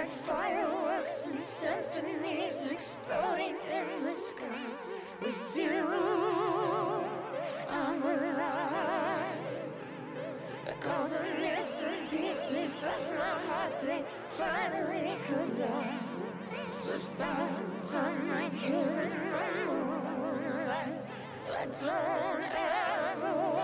like fireworks and symphonies exploding in the sky. With you, I'm alive. Like all the missing pieces of my heart, they finally collide. So sometimes I'm here in the moonlight, 'cause I don't ever